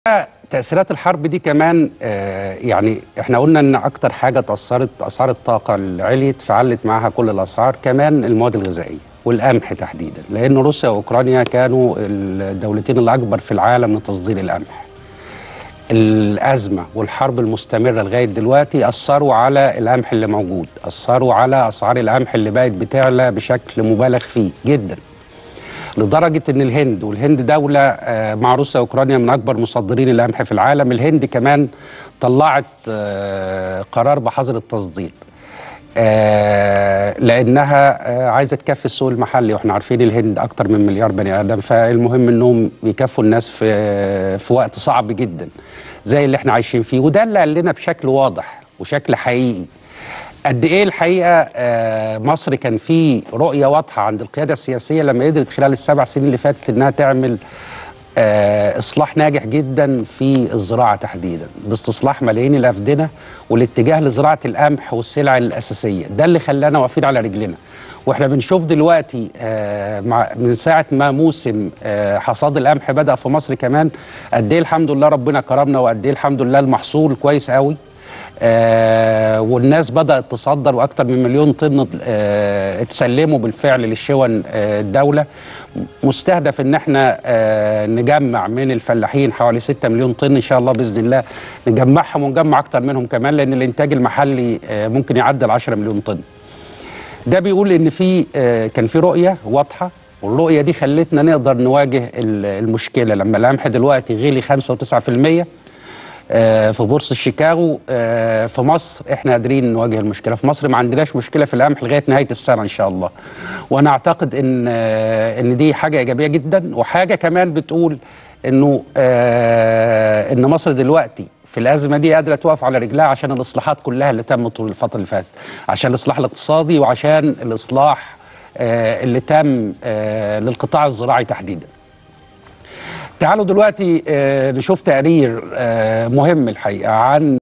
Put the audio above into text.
تأثيرات الحرب دي كمان يعني احنا قلنا ان اكتر حاجة تأثرت اسعار الطاقة اللي عليت فعلت معاها كل الاسعار، كمان المواد الغذائية والقمح تحديدا، لان روسيا واوكرانيا كانوا الدولتين الاكبر في العالم لتصدير القمح. الأزمة والحرب المستمرة لغاية دلوقتي أثروا على القمح اللي موجود، أثروا على أسعار القمح اللي بقت بتعلى بشكل مبالغ فيه جدا، لدرجة إن الهند دولة مع روسيا وأوكرانيا من أكبر مصدرين القمح في العالم. الهند كمان طلعت قرار بحظر التصدير لأنها عايزة تكفي السوق المحلي، وإحنا عارفين الهند أكتر من مليار بني آدم، فالمهم إنهم بيكفوا الناس في وقت صعب جدا زي اللي إحنا عايشين فيه. وده اللي قال لنا بشكل واضح وشكل حقيقي قد ايه الحقيقه مصر كان في رؤيه واضحه عند القياده السياسيه لما قدرت خلال ال7 سنين اللي فاتت انها تعمل اصلاح ناجح جدا في الزراعه تحديدا، باستصلاح ملايين الافدنه والاتجاه لزراعه القمح والسلع الاساسيه. ده اللي خلانا واقفين على رجلنا. واحنا بنشوف دلوقتي من ساعه ما موسم حصاد القمح بدا في مصر كمان قد ايه الحمد لله ربنا كرمنا، وقد ايه الحمد لله المحصول كويس قوي. والناس بدأت تصدر، وأكثر من 1,000,000 طن اتسلموا بالفعل للشون الدولة. مستهدف إن احنا نجمع من الفلاحين حوالي 6 مليون طن إن شاء الله بإذن الله، نجمعهم ونجمع أكثر منهم كمان، لأن الإنتاج المحلي ممكن يعدل 10 مليون طن. ده بيقول إن كان في رؤية واضحة، والرؤية دي خلتنا نقدر نواجه المشكلة. لما القمح دلوقتي غلي 5 و9% في بورصة شيكاغو، في مصر احنا قادرين نواجه المشكله. في مصر ما عندناش مشكله في القمح لغايه نهايه السنه ان شاء الله، وانا اعتقد ان دي حاجه ايجابيه جدا، وحاجه كمان بتقول انه ان مصر دلوقتي في الازمه دي قادره توقف على رجلها عشان الاصلاحات كلها اللي تمت طول الفتره اللي فاتت، عشان الاصلاح الاقتصادي وعشان الاصلاح اللي تم للقطاع الزراعي تحديدا. تعالوا دلوقتي نشوف تقرير مهم الحقيقة عن